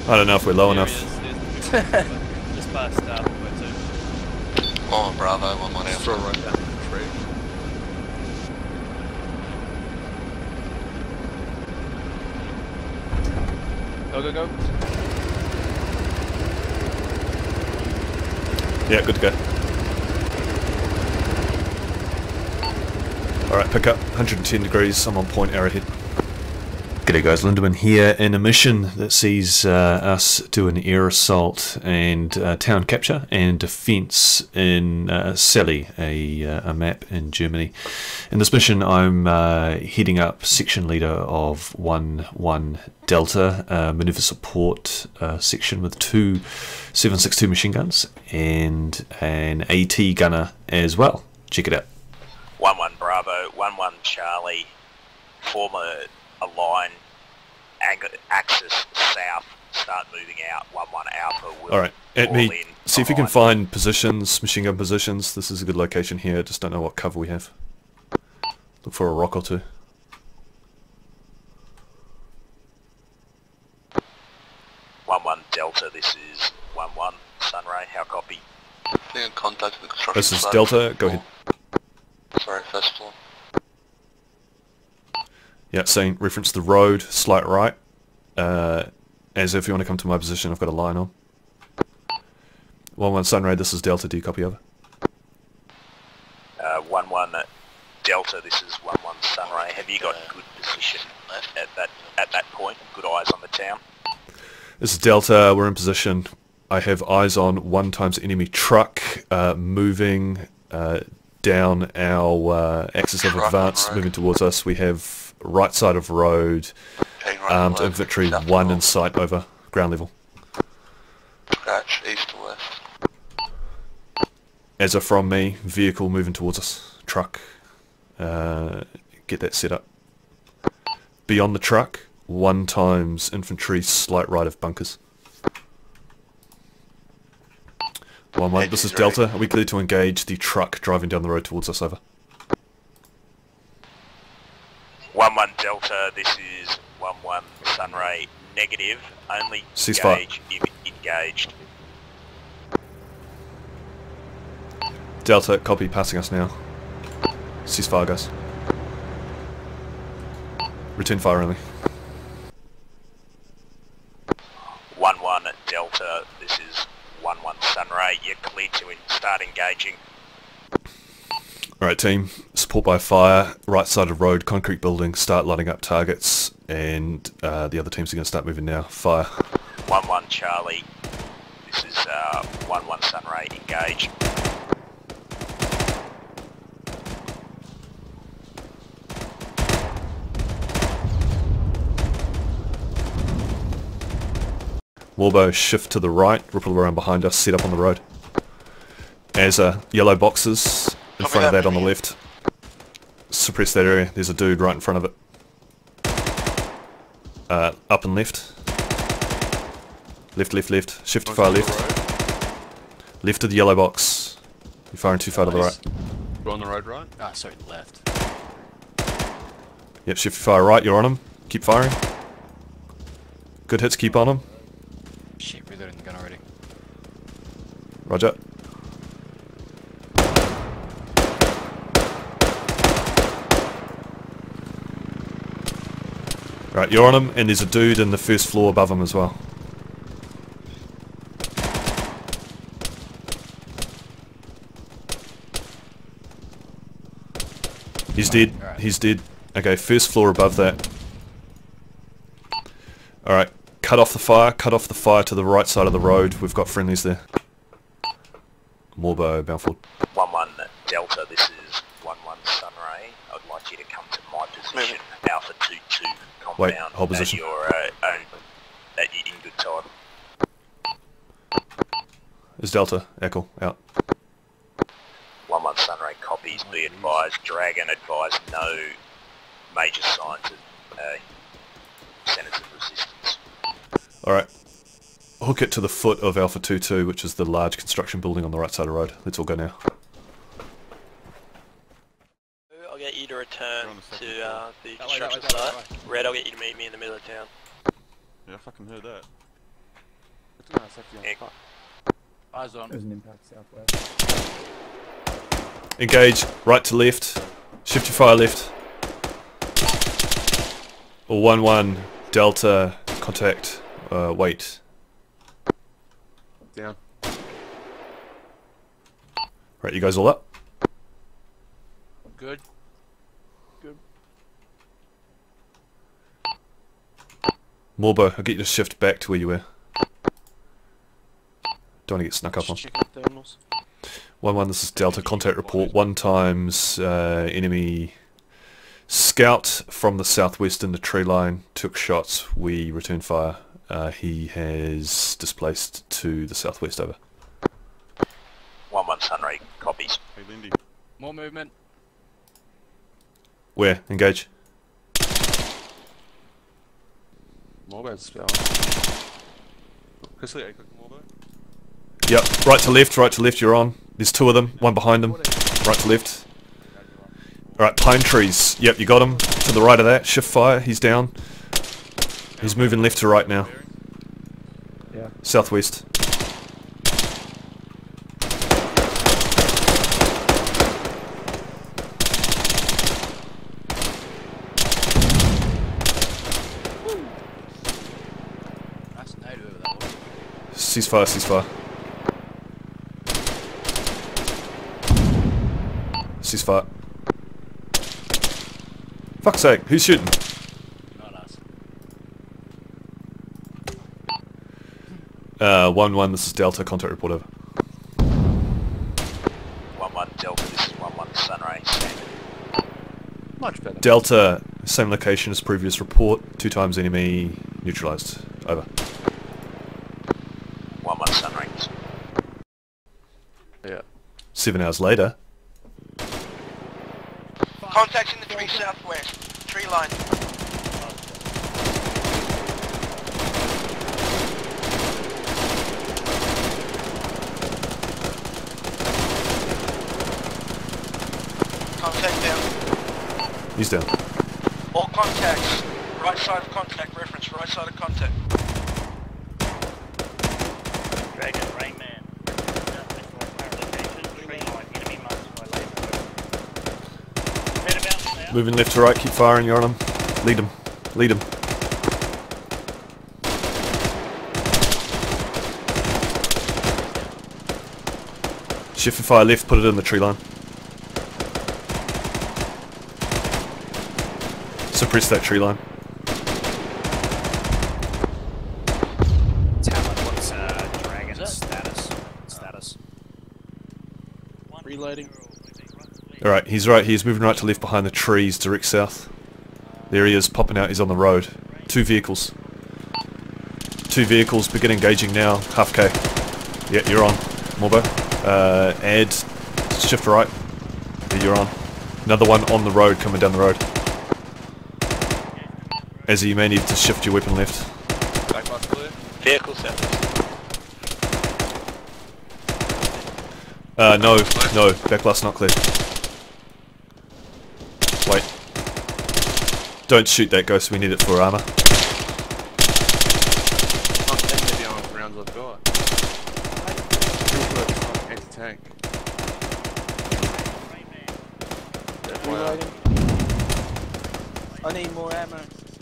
I don't know if we're low enough. Just past 1.2. Oh, Bravo, 1-1 out. Throw right down the tree. Go, go, go. Yeah, good to go. Alright, pick up. 110 degrees, I'm on point, arrowhead. G'day guys, Lindemann here in a mission that sees us do an air assault and town capture and defense in Celle, a map in Germany. In this mission I'm heading up section leader of 1-1 Delta, maneuver support section with 2 7.62 machine guns and an AT gunner as well. Check it out. 1-1 Bravo, 1-1 Charlie, form a line, axis south, start moving out, 1-1 Alpha will Alright, at me, see if you can behind. find positions, machine gun positions. This is a good location here, just don't know what cover we have. Look for a rock or two. Delta, this is 1-1 Sunray, how copy? Being in contact with the construction This is site. Delta, go ahead. Sorry, first floor. Yeah, saying reference the road, slight right. As if you want to come to my position, I've got a line on. 1-1 Sunray, this is Delta, do you copy over? 1-1 Delta, this is 1-1 Sunray, have you got good position at that point, good eyes on the town? This is Delta, we're in position. I have eyes on 1 times enemy truck moving down our axis of advance, moving towards us. We have right side of road, armed infantry, 1 in sight over ground level. Scratch, east to west. As are from me, vehicle moving towards us, truck, get that set up. Beyond the truck, 1 times infantry, slight right of bunkers. 1-1, this is Delta, are we clear to engage the truck driving down the road towards us, over? 1-1 Delta, this is 1-1 Sunray, negative, only Ceasefire. engage if engaged. Delta, copy, passing us now. Ceasefire, guys. Return fire only. 1-1 Delta, this is 1-1 Sunray, you're clear to start engaging. Alright team, support by fire, right side of road, concrete building, start lighting up targets, and the other teams are going to start moving now. Fire. 1-1 Charlie, this is 1-1 Sunray, engage. Warbow, shift to the right, ripple around behind us, set up on the road. As yellow boxes in front of that on the left. Suppress that area, there's a dude right in front of it. Up and left. Left, left, left. Shift to far left. Left of the yellow box. You're firing too far to the right. We're on the road right? Ah, sorry, left. Yep, shift to fire right, you're on him. Keep firing. Good hits, keep on him. Shit, reloading the gun already. Roger. Right, you're on him, and there's a dude in the first floor above him as well. He's dead. He's dead. Okay, first floor above that. Alright, cut off the fire to the right side of the road. We've got friendlies there. Morbo, bound forward. 1-1 Delta, this is 1-1 Sunray. I'd like you to come to my position, Alpha 2-2 compound. Wait, hold position. At your in good time. Is Delta, Echo, out. 1-1 Sunray copies, be advised, Dragon advised, no major signs of centers of resistance. Alright. Hook it to the foot of Alpha 2-2, which is the large construction building on the right side of the road. Let's all go now. I'll get you to return to the construction site. Red, I'll get you to meet me in the middle of town. Yeah, I fucking heard that. No, it's actually on Yeah. fire. Eyes on. There's an impact southwest. Engage, right to left. Shift your fire left. Or 1-1, Delta, contact, wait. Down. Right, you guys all up? Good. Morbo, I'll get you to shift back to where you were. Don't want to get snuck up on. Checking thermals. 1-1, this is Delta, contact report. 1 times enemy scout from the southwest in the tree line. Took shots, we return fire. He has displaced to the southwest, over. 1-1 Sunray, copies. Hey, Lindy. More movement. Where? Engage. Morbo's spell. Quickly, click Morbo. Yep, right to left, you're on. There's 2 of them, 1 behind them. Right to left. Alright, pine trees. Yep, you got him. To the right of that, shift fire, he's down. He's moving left to right now. Yeah. Southwest. Nice nade whoever that was. Ceasefire, ceasefire. Ceasefire. Fuck's sake, who's shooting? Not us. 1-1, this is Delta, contact report, over. 1-1 Delta, this is 1-1 Sunray, standard. Much better. Delta, same location as previous report, 2 times enemy neutralized, over. 1-1 Sunray. Yeah. 7 hours later. Contacts in the tree southwest. Tree line. Contact down. He's down. All contacts. Right side of contact. Reference. Right side of contact. Dragon, Rayman. Southwest of current location. Tree line. Enemy marked by laser. Head about south. Moving left to right, keep firing, you're on him. Lead him. Lead him. Shift and fire left, put it in the tree line. Suppress that tree line. Talon, what's Dragon's status? Reloading. Alright, he's right, he's moving right to left behind the trees, direct south. There he is, popping out, he's on the road. 2 vehicles. 2 vehicles, begin engaging now, half K. Yeah, you're on. Morbo. Add, shift right. Yeah, you're on. Another one on the road, coming down the road. As you may need to shift your weapon left. Back last clear. Vehicle southwest. No, back blast not clear. Wait. Don't shoot that ghost, we need it for armor. Not 10 heavy arms rounds I've got. Anti-tank. Reloading. I need more ammo.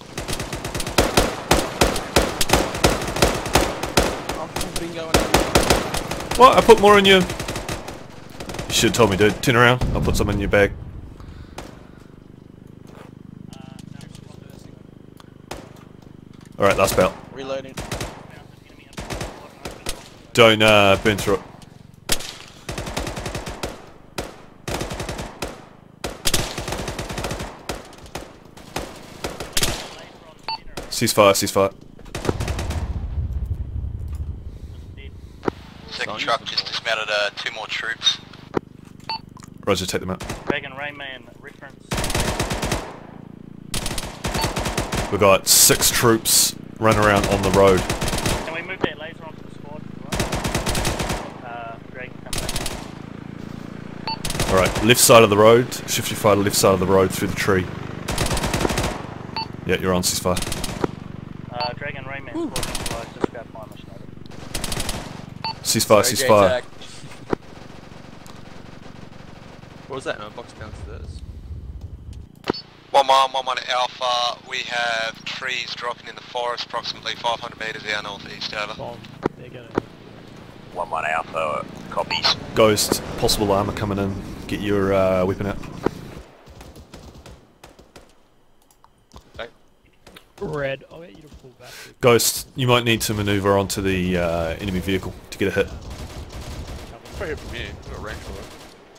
I'm been going. What? I put more in you. You should have told me, dude. Turn around, I'll put some in your bag. Alright, last bout. Reloading. Don't burn through it. Ceasefire, ceasefire. Second truck just dismounted 2 more troops. Roger, take them out. Dragon, Rayman, reference. We've got 6 troops running around on the road. Can we move that laser onto the squad as well? Dragon, come back. Alright, left side of the road. Shift your fire to left side of the road through the tree. Yeah, you're on ceasefire. Dragon, Rayman, squad neutralized. Just grab my mission over. ceasefire, ceasefire. What was that? Box downstairs. 1-1 Alpha, we have trees dropping in the forest approximately 500 metres our northeast, over. Bomb. They're gonna. 1-1 Alpha, copies. Ghost, possible armor coming in. Get your weapon out. Red. I'll get you to pull back. Ghost, you might need to maneuver onto the enemy vehicle to get a hit. Right here from here. We've got range for it.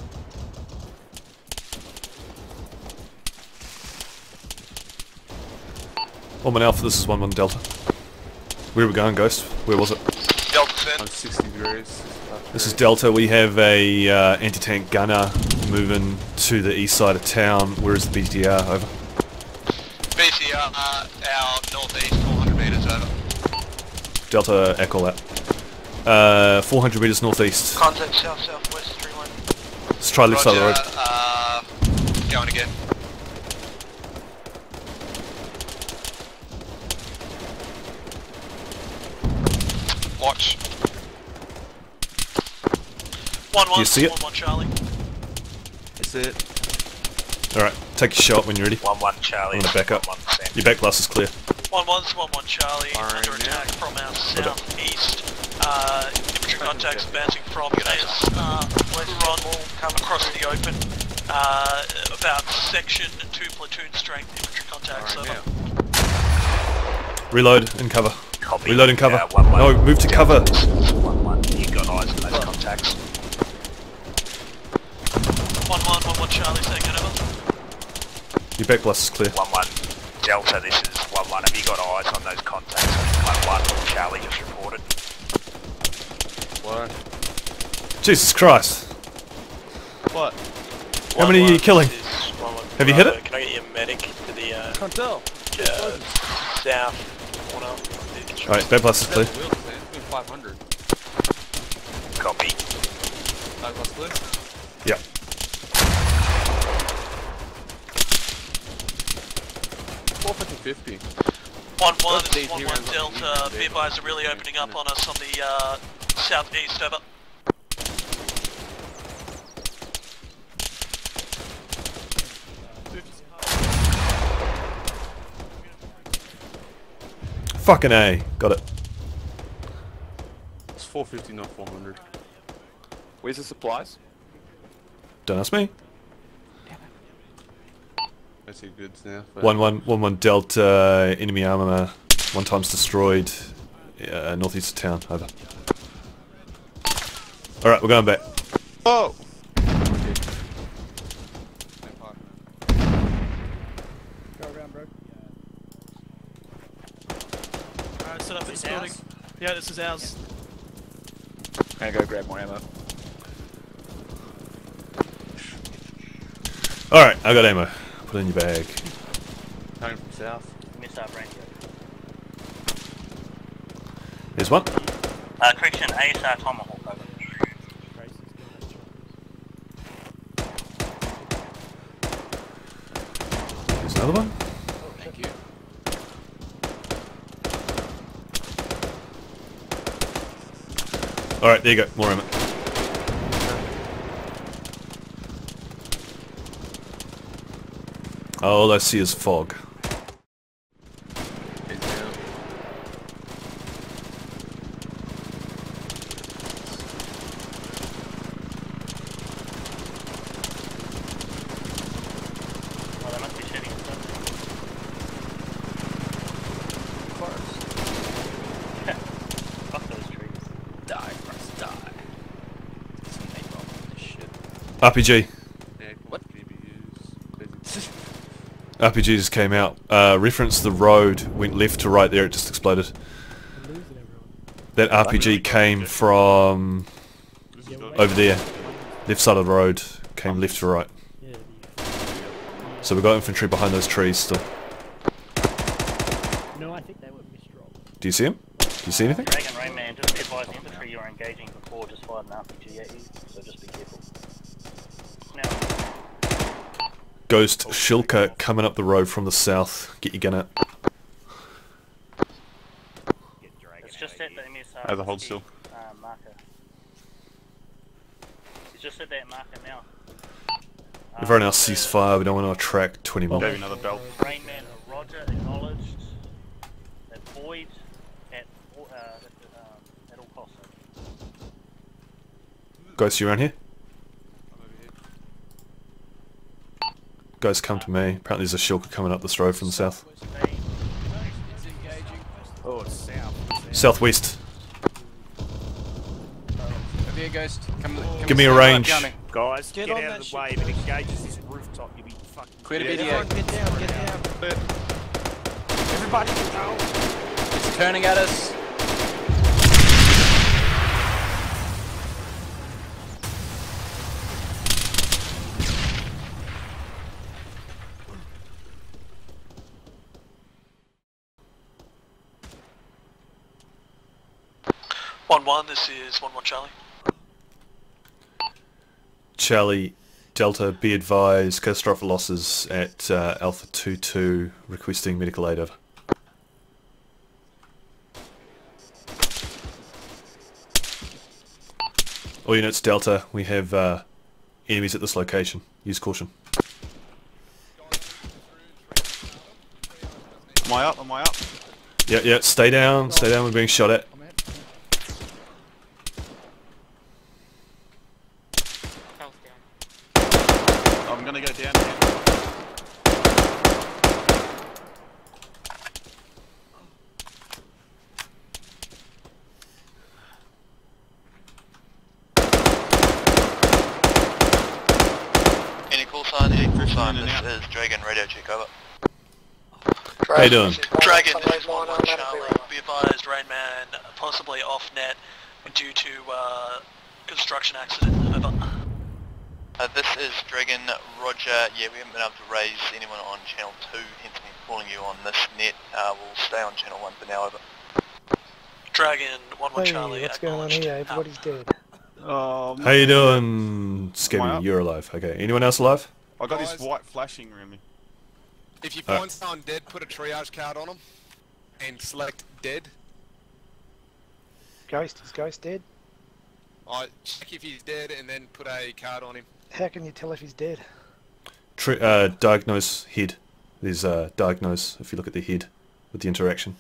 One Alpha, this is 1-1 Delta. Where are we going, Ghost? Where was it? Delta's in. I'm 60 degrees. This is Delta. We have a anti-tank gunner moving to the east side of town. Where is the BTR? Over. BCR, our northeast 400 metres, over. Delta, echo that. 400 metres northeast. Contact south-southwest, 3-1. Let's try left side of the road. Going again. Watch. Do you see it? 1-1 Charlie. That's it. Alright, take your shot when you're ready. 1-1 Charlie. I'm gonna back up. 1-1 Sam. Your back glass is clear. 1-1's 1-1 Charlie, Alright, under now. attack from our southeast. Infantry contacts advancing from Gaius, run across the open. About section 2 platoon strength infantry contacts, over. Now. Reload and cover. Copy. Reload and cover. 1-1. No, move to cover. 1-1. You got eyes on those contacts. 1-1 Charlie, taking over. Your back glass is clear. 1-1 Delta, this is 1-1. Have you got eyes on those contacts? 1-1 Charlie just reported. What? Jesus Christ. What? How many are you killing? Have you hit it? Can I get your medic to the Can't tell. south corner? Alright, back glass is clear. Wheels, man. It's been 500. Copy. Back glass clear? Yeah. 450. 1-1, this is 1-1 Delta. Beer buyers are really opening up on us on the southeast, over. Fucking A. Got it. It's 450, not 400. Where's the supplies? Don't ask me. I see goods now. 1-1 Delta, enemy armor, 1 times destroyed, northeast of town, over. Alright, we're going back. Oh! Go around, bro. Alright, set up this building. Yeah, this is ours. I'm gonna go grab more ammo. Alright, I got ammo. Put it in your bag. Coming from south. Missile range. There's one. Correction, ASR Tomahawk, over. There's another one. Thank you. Alright, there you go. More ammo. All I see is fog. He's down. Oh, they must be shooting at us. Fuck those trees. Die, Russ, die. Some napalm on this shit. RPG. Yeah, what? GBUs. RPG just came out. Reference the road, went left to right there, it just exploded. I'm losing everyone. That RPG came from over there. Left side of the road, came left to right. Yeah, So we got infantry behind those trees still. no, I think they were misdropped. Do you see them? Do you see anything? Dragon Rainman, just be advised, infantry you're engaging before just fired an RPG at you, so just be careful. Now, Ghost Shilka coming up the road from the south. Get your gun out. it's just at the MSR Oh, the hold still. marker. He's just at that marker now. Everyone else ceasefire, we don't want to attract 20 Gave mil. you another bell. Rainman, Roger, acknowledged. That void at all costs. Ghost, you around here? Ghost, come to me. Apparently there's a shulker coming up this road from the south. It's engaging. Oh, it's south. Southwest. Over here, Ghost. Come Give me a stand range. up, Johnny. Guys, Get get on out that of the way. If it engages this rooftop, you'll be fucking... Quit a Yeah, video. Get down, get down. Everybody go! It's turning at us. This is 1-1 Charlie. Charlie, Delta, be advised, catastrophic losses at Alpha 2-2, requesting medical aid over. All units, Delta, we have enemies at this location. Use caution. Am I up? Am I up? Yeah, stay down, we're being shot at. I'm gonna go down. Any call sign? Any call sign? This is Dragon, radio check, over. How you doing? Dragon, this is 1-1 Charlie. Be advised, Rainman possibly off net due to construction accident. Over. This is Dragon, Roger. Yeah, we haven't been able to raise anyone on channel 2, hence me calling you on this net. We'll stay on channel 1 for now, over. Dragon, 1-1 Hey, Charlie. what's going on here? Everybody's dead. How you doing, Skibby? You're alive. Okay, anyone else alive? I got this white flashing around me. If you find someone dead, put a triage card on them and select dead. Ghost, is Ghost dead? Check if he's dead and then put a card on him. How can you tell if he's dead? Diagnose head. There's diagnose if you look at the head with the interaction.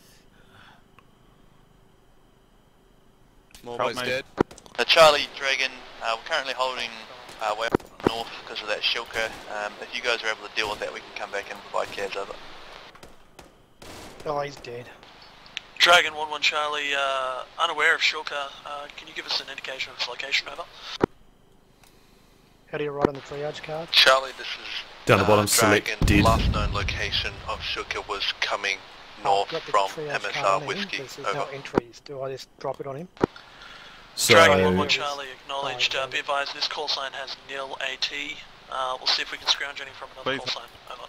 Morbo's dead. Charlie, Dragon, we're currently holding way up north because of that shulker. If you guys are able to deal with that, we can come back and provide cabs, over. Oh, he's dead. Dragon, 1-1 Charlie, unaware of Shulker. Can you give us an indication of its location, over? How do you write on the triage card? Charlie, this is Down the bottom, Dragon. select dead. Last known location of shulker was coming north Got the from triage card MSR on Whiskey, him, 'cause there's over. no entries. Do I just drop it on him? So, Dragon, 1-1 Charlie, acknowledged. Oh, okay. Be advised, this call sign has nil AT. We'll see if we can scrounge any from another Please. call sign, over.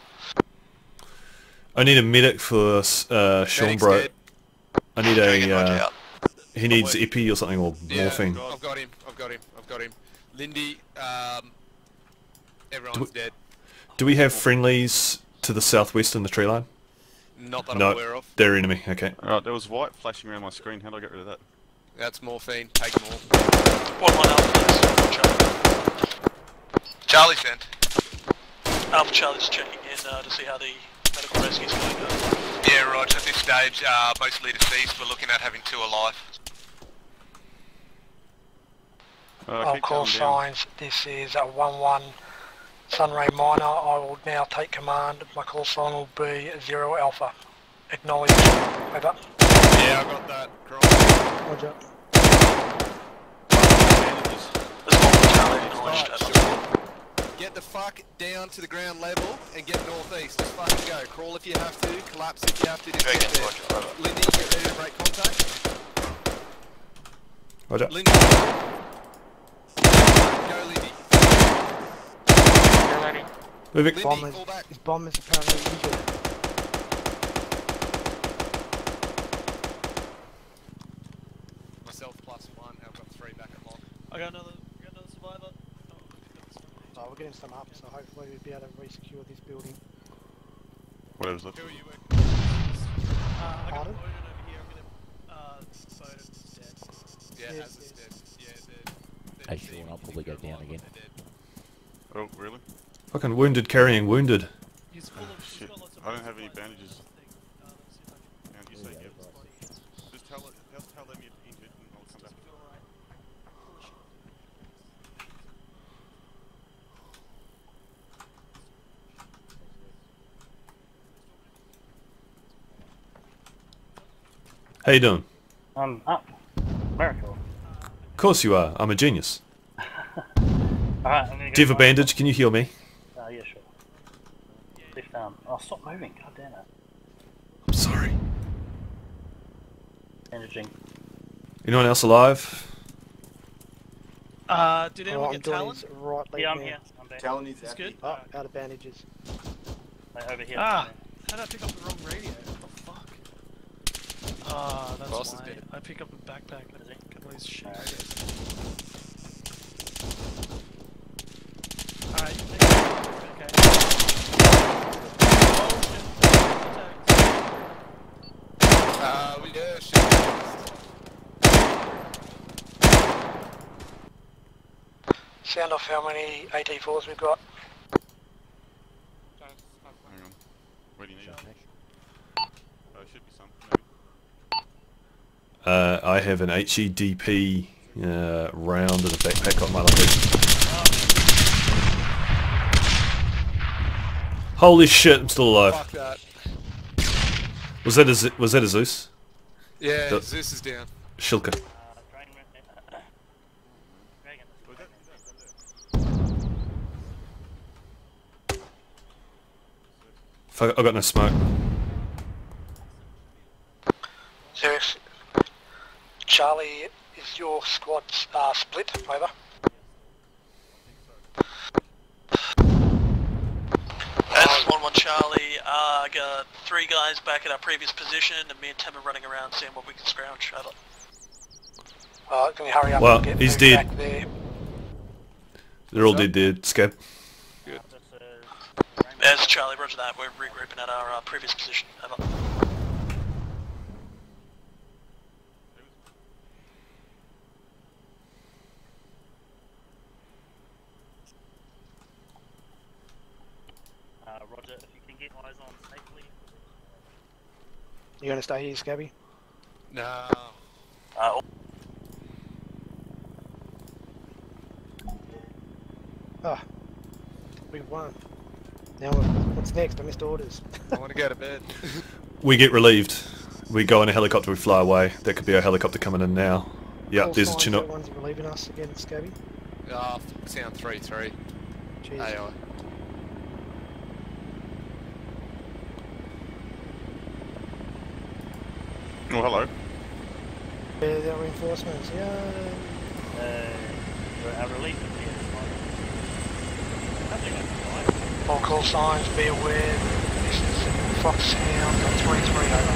I need a medic for Sean, bro. dead. I need Dragon, Roger, a. out. He needs epi or something, or morphine. I've got him. Lindy, everyone's dead. Do we have friendlies to the southwest in the tree line? Not that I'm No, aware of. they're enemy. Okay. Alright, there was white flashing around my screen. How do I get rid of that? That's morphine. Take them all. 1-1 Alpha, this is 1-1 Charlie. Charlie sent. Alpha Charlie's checking in to see how the medical rescue's going. Yeah, Roger. At this stage, mostly deceased. We're looking at having 2 alive. I'll Keep call going down. signs. This is a 1-1 Sunray Minor. I will now take command. My call sign will be 0 Alpha. Acknowledge. Over. Yeah, I got that. Roger. This is 1-1 Charlie, acknowledged. Over. Get the fuck down to the ground level and get northeast. Just fucking go. Crawl if you have to. Collapse if you have to. Just Dragon, get there. Roger, over. Lindy, get ready to break contact. Roger. Lindy. Go, Lindy. Moving. Lindy, Bomb is, fall back. his bomb is apparently injured. Myself +1. I've got 3 back at lock. I got another survivor. So we're getting some up, so hopefully we'll be able to re-secure this building. Whatever's left. Who are you with? I got Pardon? Odin over here. I'm gonna Odin's dead. Yeah, Yes, Hazard's yes. dead. Yeah, Actually, I'll probably go down again. Oh, really? Fucking wounded carrying wounded. Shit. I don't have any bandages. And you say yes. Just tell them you're injured and I'll come back. How you doing? I'm up. Miracle. Of course you are. I'm a genius. Alright, I'm gonna go. Do you have a bandage? Can you heal me? Yeah, sure. Left arm. Oh, stop moving. God damn it. I'm sorry. Bandaging. Anyone else alive? Did anyone get Talon? Right leg Yeah, I'm now. here. I'm back. Talon needs That's good. Oh, out of bandages. Like, over here. Ah! How did I pick up the wrong radio? What the fuck? Ah, that's Boss is why. dead. I pick up a backpack. Got all these shit. Alright. Okay. Yeah, shit. Sound off how many AT4s we've got. Hang on. Where do you need it? Should be some. Maybe. I have an HEDP round and a backpack on my luggage. Holy shit! I'm still alive. Fuck that. Was that a Zeus? Yeah, The- Zeus is down. Shilka. Fuck, I got no smoke. Zeus, Charlie, is your squad split? Over. That's 1-1 Charlie. I got 3 guys back at our previous position, and me and Tim are running around seeing what we can scrounge. Over. Can we hurry up Well, and get he's moved dead. back there? They're all dead there, Scab. Good. As Charlie, roger that. We're regrouping at our previous position. Over. Roger, if you can get eyes on safely. You gonna stay here, Scabby? No. Ah, we won. Now what's next? I missed orders. I want to go to bed. We get relieved. We go in a helicopter, we fly away. That could be our helicopter coming in now. Yeah, All there's a signs Chinook. that one's relieving us again, Scabby. Sound 3-3. Cheers. AI. Oh, hello. Yeah, the reinforcements, yeah. Our relief is here. All call signs, be aware. This is Foxhound 3-3 over.